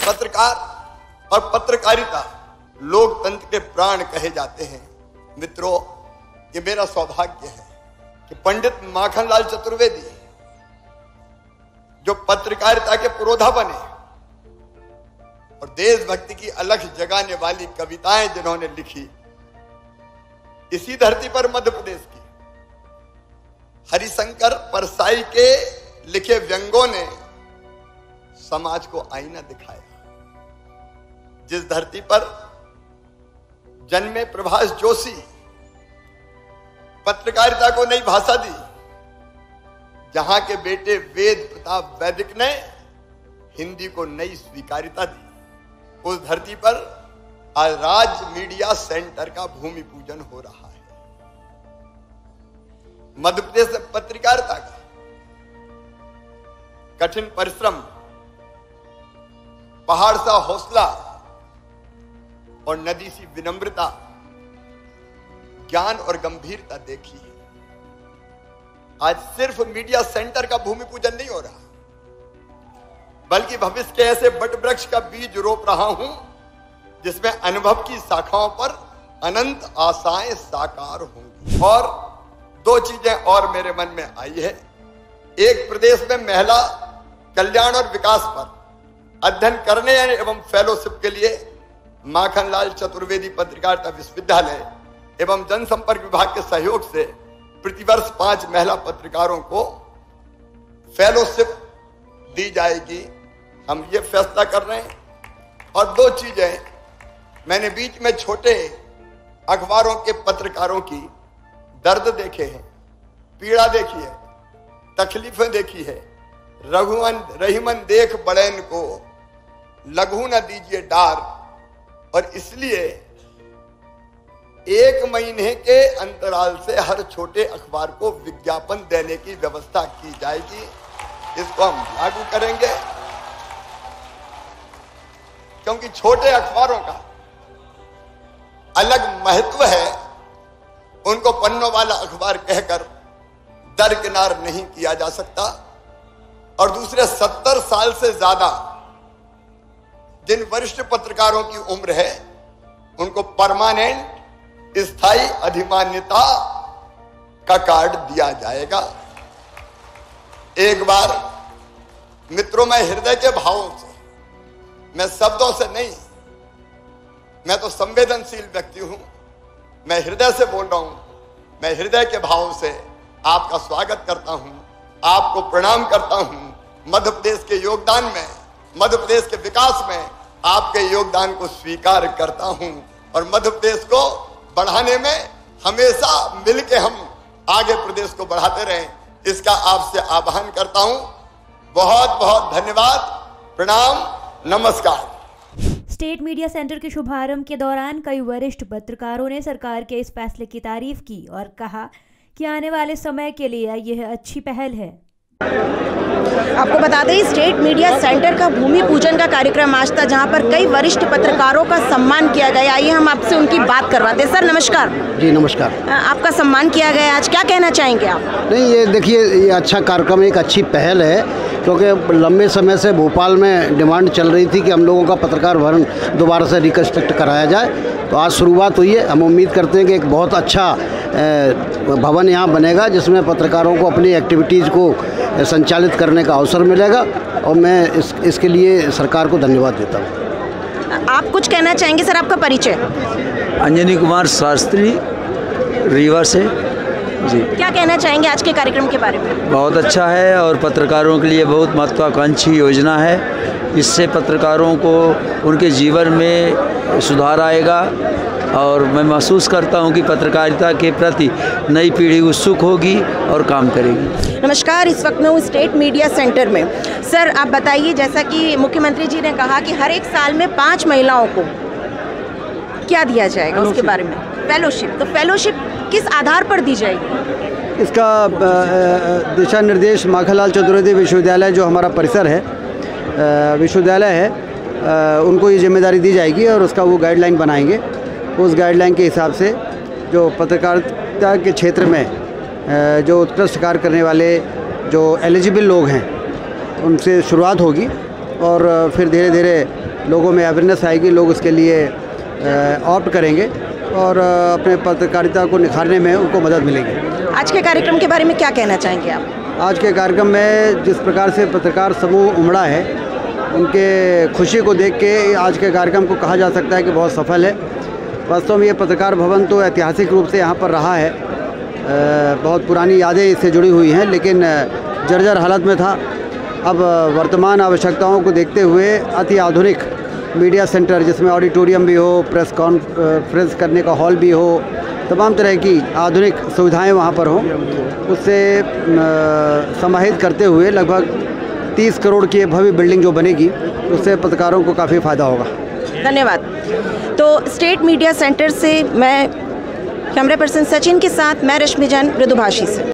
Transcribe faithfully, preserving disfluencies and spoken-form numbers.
पत्रकार और पत्रकारिता लोकतंत्र के प्राण कहे जाते हैं। मित्रों, ये मेरा सौभाग्य है कि पंडित माखनलाल चतुर्वेदी जो पत्रकारिता के पुरोधा बने और देशभक्ति की अलख जगाने वाली कविताएं जिन्होंने लिखी, इसी धरती पर मध्य प्रदेश की हरिशंकर परसाई के लिखे व्यंगों ने समाज को आईना दिखाया। जिस धरती पर जन्मे प्रभाष जोशी पत्रकारिता को नई भाषा दी, जहां के बेटे वेद प्रताप वैदिक ने हिंदी को नई स्वीकारिता दी, उस धरती पर आज राज मीडिया सेंटर का भूमि पूजन हो रहा है। मध्य प्रदेश में पत्रकारिता का कठिन परिश्रम, पहाड़ सा हौसला और नदी सी विनम्रता, ज्ञान और गंभीरता देखी है। आज सिर्फ मीडिया सेंटर का भूमि पूजन नहीं हो रहा, बल्कि भविष्य के ऐसे बट वृक्ष का बीज रोप रहा हूं जिसमें अनुभव की शाखाओं पर अनंत आशाएं साकार होंगी। और दो चीजें और मेरे मन में आई है। एक, प्रदेश में महिला कल्याण और विकास पर अध्ययन करने एवं फेलोशिप के लिए माखनलाल चतुर्वेदी पत्रकारिता विश्वविद्यालय एवं जनसंपर्क विभाग के सहयोग से प्रतिवर्ष पांच महिला पत्रकारों को फेलोशिप दी जाएगी। हम ये फैसला कर रहे हैं। और दो चीजें, मैंने बीच में छोटे अखबारों के पत्रकारों की दर्द देखे हैं, पीड़ा देखी है, तकलीफें देखी है। रघुवन रहीमन देख बड़ैन को लघु न दीजिए डार, और इसलिए एक महीने के अंतराल से हर छोटे अखबार को विज्ञापन देने की व्यवस्था की जाएगी। इसको हम लागू करेंगे, क्योंकि छोटे अखबारों का अलग महत्व है। उनको पन्नों वाला अखबार कहकर दरकिनार नहीं किया जा सकता। और दूसरे, सत्तर साल से ज्यादा जिन वरिष्ठ पत्रकारों की उम्र है, उनको परमानेंट स्थायी अधिमान्यता का कार्ड दिया जाएगा। एक बार मित्रों, मैं हृदय के भावों से, मैं शब्दों से नहीं, मैं तो संवेदनशील व्यक्ति हूं, मैं हृदय से बोल रहा हूं। मैं हृदय के भावों से आपका स्वागत करता हूं, आपको प्रणाम करता हूं। मध्य प्रदेश के योगदान में, मध्य प्रदेश के विकास में आपके योगदान को स्वीकार करता हूं, और मध्य प्रदेश को बढ़ाने में हमेशा मिलकर हम आगे प्रदेश को बढ़ाते रहें, इसका आपसे आह्वान करता हूं। बहुत बहुत धन्यवाद, प्रणाम, नमस्कार। स्टेट मीडिया सेंटर के शुभारंभ के दौरान कई वरिष्ठ पत्रकारों ने सरकार के इस फैसले की तारीफ की और कहा कि आने वाले समय के लिए यह अच्छी पहल है। आपको बता दें, स्टेट मीडिया सेंटर का भूमि पूजन का कार्यक्रम आज था, जहां पर कई वरिष्ठ पत्रकारों का सम्मान किया गया। आइए हम आपसे उनकी बात करवाते हैं। सर नमस्कार। जी नमस्कार। आपका सम्मान किया गया आज, क्या कहना चाहेंगे आप? नहीं, ये देखिए, ये अच्छा कार्यक्रम, एक अच्छी पहल है, क्योंकि लंबे समय से भोपाल में डिमांड चल रही थी कि हम लोगों का पत्रकार भवन दोबारा से रिकन्स्ट्रक्ट कराया जाए। तो आज शुरुआत हुई है। हम उम्मीद करते हैं कि एक बहुत अच्छा भवन यहाँ बनेगा, जिसमें पत्रकारों को अपनी एक्टिविटीज़ को संचालित करने का अवसर मिलेगा, और मैं इस इसके लिए सरकार को धन्यवाद देता हूँ। आप कुछ कहना चाहेंगे सर? आपका परिचय? अंजनी कुमार शास्त्री, रीवा से। जी, क्या कहना चाहेंगे आज के कार्यक्रम के बारे में? बहुत अच्छा है और पत्रकारों के लिए बहुत महत्वाकांक्षी योजना है। इससे पत्रकारों को उनके जीवन में सुधार आएगा, और मैं महसूस करता हूं कि पत्रकारिता के प्रति नई पीढ़ी उत्सुक होगी और काम करेगी। नमस्कार, इस वक्त मैं हूँ स्टेट मीडिया सेंटर में। सर आप बताइए, जैसा कि मुख्यमंत्री जी ने कहा कि हर एक साल में पाँच महिलाओं को क्या दिया जाएगा, उसके बारे में फेलोशिप, तो फेलोशिप किस आधार पर दी जाएगी? इसका दिशा निर्देश माखनलाल चतुर्वेदी विश्वविद्यालय, जो हमारा परिसर है, विश्वविद्यालय है, उनको ये जिम्मेदारी दी जाएगी, और उसका वो गाइडलाइन बनाएंगे। उस गाइडलाइन के हिसाब से जो पत्रकारिता के क्षेत्र में जो उत्कृष्ट कार्य करने वाले जो एलिजिबल लोग हैं, उनसे शुरुआत होगी, और फिर धीरे धीरे लोगों में अवेयरनेस आएगी, लोग उसके लिए ऑप्ट करेंगे और अपने पत्रकारिता को निखारने में उनको मदद मिलेगी। आज के कार्यक्रम के बारे में क्या कहना चाहेंगे आप? आज के कार्यक्रम में जिस प्रकार से पत्रकार समूह उमड़ा है, उनके खुशी को देख के आज के कार्यक्रम को कहा जा सकता है कि बहुत सफल है। वास्तव में ये पत्रकार भवन तो ऐतिहासिक रूप से यहाँ पर रहा है, बहुत पुरानी यादें इससे जुड़ी हुई हैं, लेकिन जर्जर हालत में था। अब वर्तमान आवश्यकताओं को देखते हुए अति आधुनिक मीडिया सेंटर, जिसमें ऑडिटोरियम भी हो, प्रेस कॉन्फ्रेंस करने का हॉल भी हो, तमाम तरह की आधुनिक सुविधाएं वहां पर हों, उससे समाहित करते हुए लगभग तीस करोड़ की भव्य बिल्डिंग जो बनेगी, उससे पत्रकारों को काफ़ी फ़ायदा होगा। धन्यवाद। तो स्टेट मीडिया सेंटर से मैं कैमरा पर्सन सचिन के साथ मैं रश्मि जैन, मृदुभाषी से।